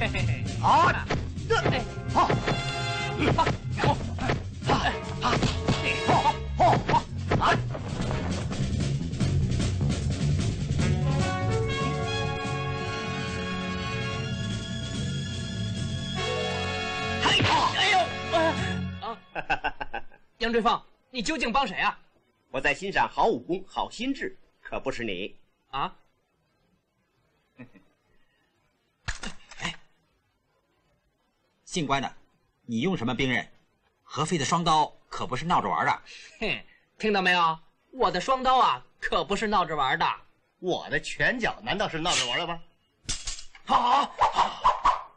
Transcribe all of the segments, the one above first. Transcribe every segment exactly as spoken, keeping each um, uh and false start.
嘿嘿嘿， 啊，这哎， 好，好，好，好，好，好，好，啊！ 嘿，哎呦，啊，杨追凤，你究竟帮谁啊？ 我在欣赏好武功、好心智，可不是你。 啊？ 姓关的，你用什么兵刃？何飞的双刀可不是闹着玩的。 嘿，听到没有？我的双刀啊，可不是闹着玩的。 我的拳脚难道是闹着玩的吗？ 好，好，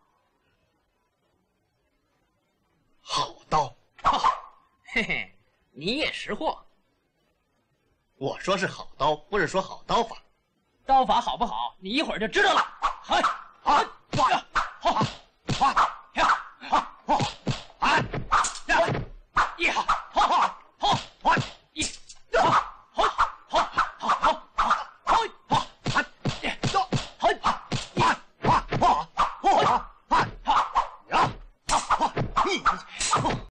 好刀， 嘿嘿，你也识货。 我说是好刀，不是说好刀法。 刀法好不好，你一会儿就知道了。嗨，好，哇，好，好。